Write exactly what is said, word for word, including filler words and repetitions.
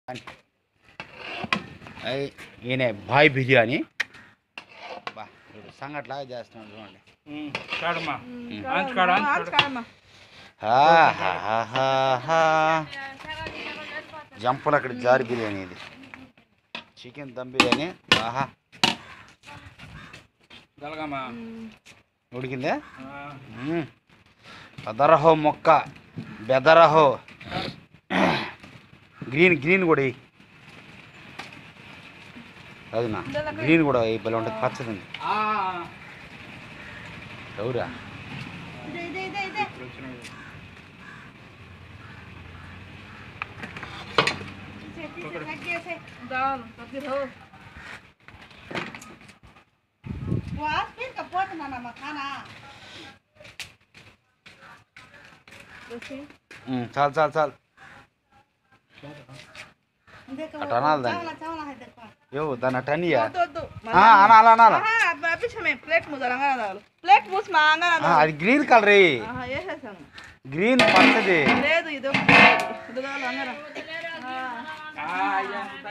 ఈయన బాయ్ బిర్యానీ బా ఇప్పుడు సంగట్లాగా చేస్తున్నాడు చూడండి. జంపలు అక్కడ జారి బిర్యానీ, ఇది చికెన్ దమ్ బిర్యానీ. ఆహా ఉడికిందే. అదరహో మొక్క బెదరహో గ్రీన్ గ్రీన్ కూడా అదినా గ్రీన్ కూడా భలే ఉంటుంది, పచ్చది ఎవరా చాలు చాలు చాలు అటు అనాలి దాన్ని. యో దాన్ని అటు అనియా అనాలి అనాలి. అది గ్రీన్ కలర్, గ్రీన్ పచ్చది.